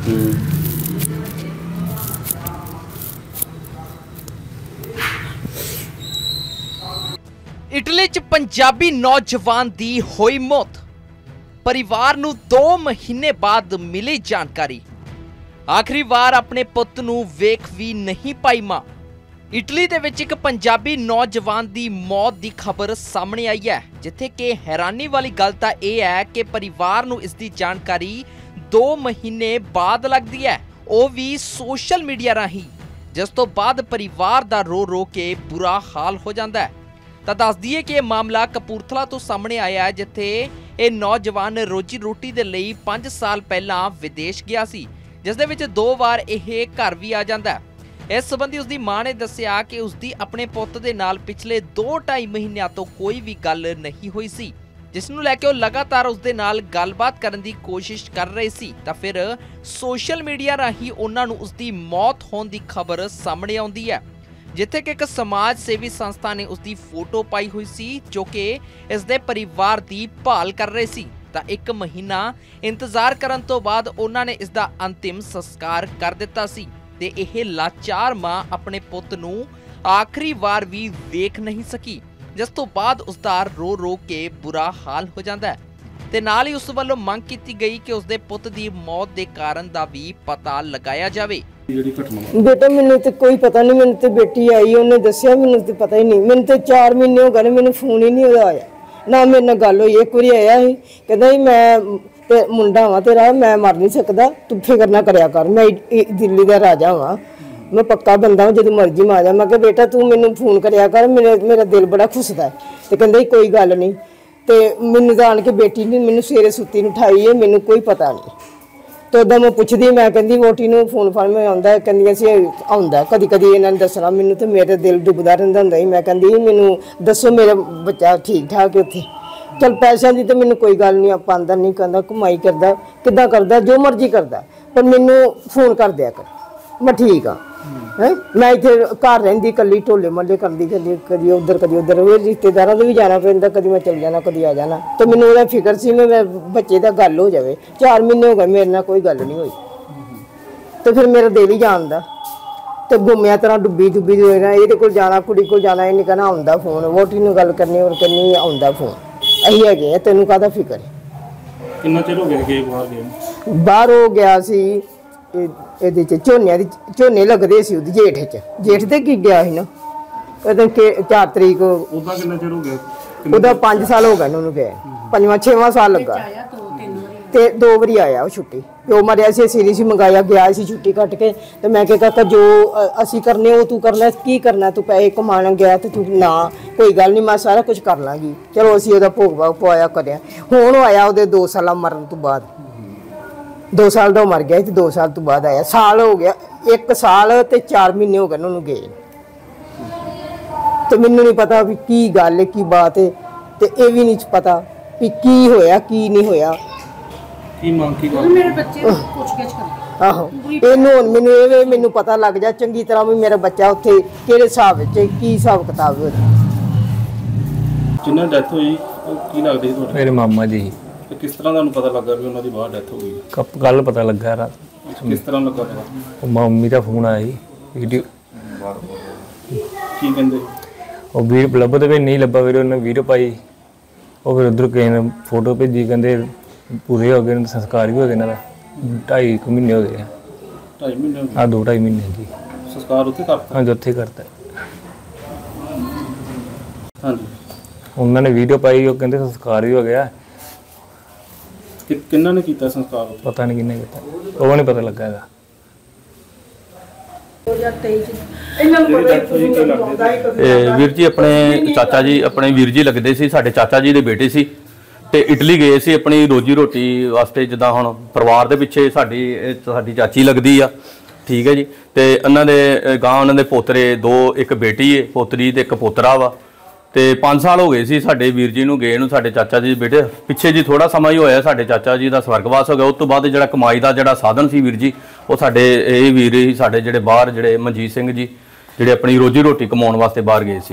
Italy च पंजाबी नौजवान दी होई मौत। परिवार नूं 2 महीने बाद मिली जानकारी। आखिरी बार अपने पुੱਤ नूं वेख भी नहीं पाई मां। इटली दे विच एक पंजाबी नौजवान दी मौत दी खबर सामने आई है, जिथे कि हैरानी वाली गल तां इह है कि परिवार नूं इसदी जानकारी 2 महीने बाद लगदी है, ਉਹ भी सोशल मीडिया राही, जिस तो बाद परिवार दा रो रो के बुरा हाल हो जाता है। तो दस दईए कि मामला कपूरथला तो सामने आया है, जिथे ये नौजवान रोजी रोटी दे लई 5 साल पहला विदेश गया सी, जिस दे विच 2 वार यह घर भी आ जाता है। इस संबंधी उसकी मां ने दस्सिया कि उसकी अपने पुੱਤ दे नाल पिछले 2-2.5 महीनों तो कोई भी गल नहीं हुई सी, जिस नूं लैके लगातार उसदे नाल गलबात करन दी कोशिश कर रहे सी। तां फिर सोशल मीडिया राही उन्हां नूं उसदी मौत होण दी खबर सामने आउंदी है, जिथे कि एक समाज सेवी संस्था ने उसकी फोटो पाई हुई सी, जो कि इसदे परिवार दी भाल कर रहे सी। तां 1 महीना इंतजार करन तो बाद उन्हां ने इसदा अंतिम संस्कार कर दिता सी ते इह लाचार मां अपने पुੱਤ नूं आखिरी बार भी वेख नहीं सकी, जिस तो बाद उसका रो रो के बुरा हाल हो जाता है। ते नाल ही उस वालों मंग की गई कि उसके पुੱਤ की मौत के कारण का भी पता लगाया जाए। बेटा मैंने तो कोई पता नहीं, मैंने तो बेटी आई उन्हें दसिया, मैंने तो पता ही नहीं। मैंने तो 4 महीने हो गए, मैंने फोन ही नहीं आया, ना मेरे नाल गल हुई। एक बार आया ही कहता ही मैं ते मुंडा वा तेरा, मैं मर नहीं सकता, तू फिक्र ना करया कर, मैं दिल्ली का राजा वा, मैं पक्का बंदा हूँ, जो मर्जी में आ जा। मैं बेटा तू मैनू फोन करया कर, मेरा दिल बड़ा खुसदा है। तो कहते कोई गल नहीं। तो मैनू तो आन के बेटी ने मैनू सवेरे सुत्ती नूं उठाई है, मैनू कोई पता नहीं। तो उदा मैं पुछदी, मैं कहती वोटी नूं फोन फान में आउंदा, कहंदियां सी आउंदा, कदी कदी इन्हां ने दसना मैनू, तो मेरा दिल डुबदा रहिंदा हुंदा ही। मैं कहंदी मैनू दसो मेरा बच्चा ठीक ठाक है उत्थे। चल पैसों की तो मैनू कोई गल नहीं, आप अंदर नहीं कहता, कमाई करता किदा करता, जो मर्जी करता, पर मैनू फोन कर दिया कर, मैं ठीक हाँ। मैं इतने घर रही कली, ढोले मल्ले करती, कभी उधर कभी उधर, रिश्तेदारों से भी जाना पैंदा, कभी मैं चल जाना कभी आ जाना। तो मैनू वह फिक्र सी मैं बच्चे का गल हो जाए। 4 महीने हो गए मेरे नाल कोई गल नहीं हुई। तो फिर मेरा दिल ही जानदा, तो गुम्मिया तरह डुब्बी डुब्बी ये को जाना, कुड़ी को जाना, इन्हें कहना आउंदा फोन, वोटी नूं गल करनी और करनी आउंदा फोन। अही है तेनों काहदा फिक्र है। कितना चिर हो गया बाहर हो गया सी, झोने लगते सी जेठ च, जेठ ते की गया ही ना 4 तरीक। 5 साल हो गए उन्होंने गए, 5वां-6वां साल लगा। तो 2 बारी आया वो छुट्टी, प्यो मरिया से असी नहीं मंगाया, गया छुट्टी कट के। तो मैं क्या जो असी करने वो तू करना, की करना, तू पैसे कमाना गया तो तू ना, कोई गल नहीं, मैं सारा कुछ कर लाँगी। चलो असी वो भोग भाग पवाया कराया। हुण आया वो 2 साल मरन तो बाद, 2 साल का मर गया, 2 साल तो बाद आया। साल हो गया, 1 साल ते 4 महीने हो गए उन्होंने गए। तो मैनू नहीं पता भी की गल है, की बात है, तो ये भी नहीं पता भी की होया की नहीं होया। आहो मैनू पता लग जाए चंगी तरह भी मेरा बच्चा उत्थे किहड़े हिसाब च की हिसाब किताब है। जिन्ना डेथ हुई की लगदे तुहाडे? मेरे मामा जी। तो किस तरह तुहानू पता लगा भी उन्हां दी बाहर डेथ हो गई? कल पता लगा रात। किस तरह लगा पता? मम्मी का फोन आया वीडियो की कहंदे ਉਹ ਵੀਰ ਲੱਭਦੇ ਵੀ ਨਹੀਂ ਲੱਭਾ, ਵੀਰ ਉਹਨੇ ਵੀਡੀਓ ਪਾਈ, ਉਹ ਫਿਰ ਉਧਰ ਕਿਸੇ ਨੇ ਫੋਟੋ ਭੇਜੀ, ਕਹਿੰਦੇ ਪੂਰੇ ਹੋ ਗਏ, ਸੰਸਕਾਰ ਵੀ ਹੋ ਗਿਆ ਇਹਨਾਂ ਦਾ, 2.5 ਮਹੀਨੇ ਹੋ ਗਏ। 2.5 ਮਹੀਨੇ? ਹਾਂ 2-2.5 ਮਹੀਨੇ ਜੀ। ਸੰਸਕਾਰ ਉੱਥੇ ਕਰਤਾ? ਹਾਂਜੀ ਉੱਥੇ ਕਰਤਾ। ਹਾਂਜੀ ਉਹਨਾਂ ਨੇ ਵੀਡੀਓ ਪਾਈ, ਉਹ ਕਹਿੰਦੇ ਸੰਸਕਾਰ ਵੀ ਹੋ ਗਿਆ। ਕਿੰਨਾ ਨੇ ਕੀਤਾ ਸੰਸਕਾਰ? ਪਤਾ ਨਹੀਂ ਕਿੰਨੇ ਕੀਤਾ, ਉਹ ਨਹੀਂ ਪਤਾ ਲੱਗਾ ਹੈਗਾ। ਵੀਰ ਜੀ ਆਪਣੇ ਚਾਚਾ ਜੀ, ਆਪਣੇ ਵੀਰ ਜੀ ਲੱਗਦੇ ਸੀ, ਸਾਡੇ ਚਾਚਾ ਜੀ ਦੇ ਬੇਟੇ ਸੀ, ਤੇ ਇਟਲੀ ਗਏ ਸੀ ਆਪਣੀ ਰੋਜੀ ਰੋਟੀ ਵਾਸਤੇ। ਜਿੱਦਾਂ ਹੁਣ ਪਰਿਵਾਰ ਦੇ ਪਿੱਛੇ ਸਾਡੀ ਚਾਚੀ ਲੱਗਦੀ ਆ, ਠੀਕ ਹੈ ਜੀ। ਤੇ ਉਹਨਾਂ ਦੇ ਗਾਂ ਉਹਨਾਂ ਦੇ ਪੋਤਰੇ 2, ਇੱਕ ਬੇਟੀ ਹੈ ਪੋਤਰੀ ਤੇ ਇੱਕ ਪੋਤਰਾ ਵਾ। ਤੇ 5 ਸਾਲ ਹੋ ਗਏ ਸੀ ਸਾਡੇ ਵੀਰ ਜੀ ਨੂੰ ਗਏ ਨੂੰ, ਸਾਡੇ ਚਾਚਾ ਜੀ ਬੇਟੇ। ਪਿੱਛੇ ਜੀ ਥੋੜਾ ਸਮਾਂ ਹੀ ਹੋਇਆ ਸਾਡੇ ਚਾਚਾ ਜੀ ਦਾ ਸਵਰਗਵਾਸ ਹੋ ਗਿਆ। ਉਸ ਤੋਂ ਬਾਅਦ ਜਿਹੜਾ ਕਮਾਈ ਦਾ ਜਿਹੜਾ ਸਾਧਨ ਸੀ ਵੀਰ ਜੀ, ਉਹ ਸਾਡੇ ਇਹ ਵੀਰ ਹੀ ਸਾਡੇ ਜਿਹੜੇ ਬਾਹਰ, ਜਿਹੜੇ ਮਨਜੀਤ ਸਿੰਘ ਜੀ, ਜਿਹੜੇ ਆਪਣੀ ਰੋਜੀ ਰੋਟੀ ਕਮਾਉਣ ਵਾਸਤੇ ਬਾਹਰ ਗਏ ਸੀ।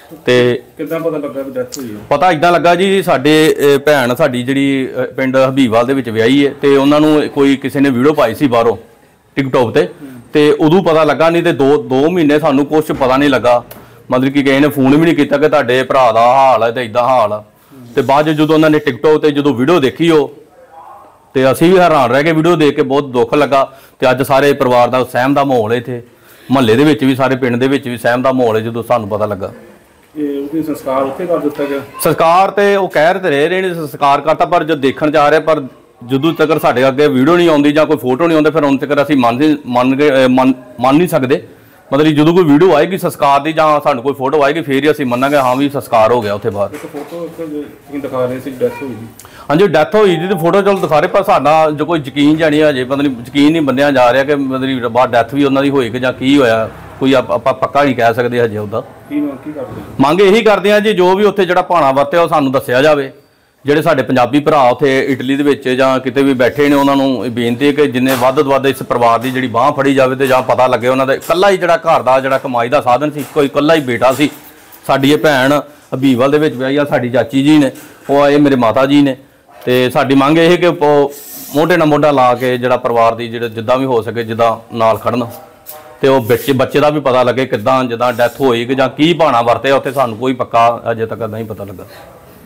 ਤੇ ਕਿੱਦਾਂ ਪਤਾ ਲੱਗਾ ਵੀ ਡੈਥ ਹੋਈ ਹੈ? ਪਤਾ ਇਦਾਂ ਲੱਗਾ ਜੀ, ਸਾਡੇ ਭੈਣ ਸਾਡੀ ਜਿਹੜੀ ਪਿੰਡ ਹਬੀਬਵਾਲ ਦੇ ਵਿੱਚ ਵਿਆਹੀ ਹੈ ਤੇ ਉਹਨਾਂ ਨੂੰ ਕੋਈ ਕਿਸੇ ਨੇ ਵੀਡੀਓ ਪਾਈ ਸੀ ਬਾਹਰੋਂ ਟਿਕਟੋਕ ਤੇ ਉਦੋਂ ਪਤਾ ਲੱਗਾ, ਨਹੀਂ ਤੇ 2 ਮਹੀਨੇ ਸਾਨੂੰ ਕੁਝ ਪਤਾ ਨਹੀਂ ਲੱਗਾ। ਮਤਲਬ ਕਿ ਕਿਸੇ ਨੇ ਫੋਨ ਵੀ ਨਹੀਂ ਕੀਤਾ ਕਿ ਤੁਹਾਡੇ ਭਰਾ ਦਾ ਹਾਲ ਹੈ ਤੇ ਇਦਾਂ ਹਾਲ ਆ। ਤੇ ਬਾਅਦ ਜਦੋਂ ਉਹਨਾਂ ਨੇ ਟਿਕਟੋਕ ਤੇ ਜਦੋਂ ਵੀਡੀਓ ਦੇਖੀ ਤੇ ਅਸੀਂ ਵੀ ਹੈਰਾਨ ਰਹਿ ਗਏ, ਵੀਡੀਓ ਦੇਖ ਕੇ ਬਹੁਤ ਦੁੱਖ ਲੱਗਾ। ਤੇ ਅੱਜ ਸਾਰੇ ਪਰਿਵਾਰ ਦਾ ਸਹਿਮ ਦਾ ਮਾਹੌਲ ਹੈ, ਇੱਥੇ ਮਹੱਲੇ ਦੇ ਵਿੱਚ ਵੀ ਸਾਰੇ ਪਿੰਡ ਦੇ ਵਿੱਚ ਵੀ ਸਹਿਮ ਦਾ ਮਾਹੌਲ ਹੈ ਜਦੋਂ ਸਾਨੂੰ ਪਤਾ ਲੱਗਾ। ਇਹ ਉਹਦੀ ਸੰਸਕਾਰ ਉੱਥੇ ਕਰ ਦਿੱਤਾ ਗਿਆ? ਸਰਕਾਰ ਤੇ ਉਹ ਕਹਿ ਰਹੇ ਨੇ ਸੰਸਕਾਰ ਕਰਤਾ, ਪਰ ਜਦ ਦੇਖਣ ਜਾ ਰਹੇ ਪਰ ਜਦੋਂ ਤੱਕ ਸਾਡੇ ਅੱਗੇ ਵੀਡੀਓ ਨਹੀਂ ਆਉਂਦੀ ਜਾਂ ਕੋਈ ਫੋਟੋ ਨਹੀਂ ਆਉਂਦੀ ਫਿਰ ਹੁਣ ਤੱਕ ਅਸੀਂ ਮੰਨ ਨਹੀਂ ਸਕਦੇ। ਮਤਲਬ ਜਦੋਂ ਕੋਈ ਵੀਡੀਓ ਆਏਗੀ ਸੰਸਕਾਰ ਦੀ ਜਾਂ ਸਾਨੂੰ ਕੋਈ ਫੋਟੋ ਆਏਗੀ ਫਿਰ ਹੀ ਅਸੀਂ ਮੰਨਾਂਗੇ ਹਾਂ ਵੀ ਸੰਸਕਾਰ ਹੋ ਗਿਆ ਉੱਥੇ ਬਾਹਰ। ਇੱਕ ਫੋਟੋ ਤੁਸੀਂ ਦਿਖਾ ਰਹੇ ਸੀ ਡੈਥ ਹੋਈ ਦੀ? ਹਾਂਜੀ, ਡੈਥ ਹੋਈ ਦੀ ਤੇ ਫੋਟੋ ਚਲੋ ਦਿਖਾ ਰਹੇ, ਪਰ ਸਾਡਾ ਜੋ ਕੋਈ ਯਕੀਨ ਜਾਣੀ ਹਜੇ ਪਤਾ ਨਹੀਂ ਯਕੀਨ ਨਹੀਂ ਬੰਦਿਆਂ ਜਾ ਰਿਹਾ ਕਿ ਮਤਲਬ ਬਾਹਰ ਡੈਥ ਵੀ ਉਹਨਾਂ ਦੀ ਹੋਈ ਕਿ ਜਾਂ ਕੀ ਹੋਇਆ, ਕੋਈ ਆਪਾਂ ਪੱਕਾ ਨਹੀਂ ਕਹਿ ਸਕਦੇ ਹਜੇ ਉਹਦਾ। ਕੀ ਕਰਦੇ ਮੰਗ ਇਹੀ ਕਰਦੇ ਆ ਜੀ, ਜੋ ਵੀ ਉੱਥੇ ਜਿਹੜਾ ਭਾਣਾ ਵਰਤਿਆ ਉਹ ਸਾਨੂੰ ਦੱਸਿਆ ਜਾਵੇ। ਜਿਹੜੇ ਸਾਡੇ ਪੰਜਾਬੀ ਭਰਾ ਉੱਥੇ ਇਟਲੀ ਦੇ ਵਿੱਚ ਜਾਂ ਕਿਤੇ ਵੀ ਬੈਠੇ ਨੇ ਉਹਨਾਂ ਨੂੰ ਬੇਨਤੀ ਹੈ ਕਿ ਜਿੰਨੇ ਵੱਧ ਤੋਂ ਵੱਧ ਇਸ ਪਰਿਵਾਰ ਦੀ ਜਿਹੜੀ ਬਾਂਹ ਫੜੀ ਜਾਵੇ ਤੇ ਜਾਂ ਪਤਾ ਲੱਗੇ ਉਹਨਾਂ ਦਾ ਇਕੱਲਾ ਹੀ ਜਿਹੜਾ ਘਰ ਦਾ ਜਿਹੜਾ ਕਮਾਈ ਦਾ ਸਾਧਨ ਸੀ, ਕੋਈ ਇਕੱਲਾ ਹੀ ਬੇਟਾ ਸੀ। ਸਾਡੀ ਇਹ ਭੈਣ ਹਬੀਬਵਾਲ ਦੇ ਵਿੱਚ ਵਿਆਹੀ ਆ, ਸਾਡੀ ਚਾਚੀ ਜੀ ਨੇ, ਉਹ ਆਏ ਮੇਰੇ ਮਾਤਾ ਜੀ ਨੇ। ਤੇ ਸਾਡੀ ਮੰਗ ਇਹ ਕਿ ਮੋਢੇ ਨਾਲ ਮੋਢਾ ਲਾ ਕੇ ਜਿਹੜਾ ਪਰਿਵਾਰ ਦੀ ਜਿਹੜਾ ਜਿੱਦਾਂ ਵੀ ਹੋ ਸਕੇ ਜਿੱਦਾਂ ਨਾਲ ਖੜਨ ਤੇ ਉਹ ਬੱਚੇ ਦਾ ਵੀ ਪਤਾ ਲੱਗੇ ਕਿੱਦਾਂ ਜਿੱਦਾਂ ਡੈਥ ਹੋਈ ਕਿ ਜਾਂ ਕੀ ਭਾਣਾ ਵਰਤਿਆ ਉੱਥੇ ਸਾਨੂੰ ਕੋਈ ਪੱਕਾ ਅਜੇ ਤੱਕ ਨਹੀਂ ਪਤਾ ਲੱਗਾ।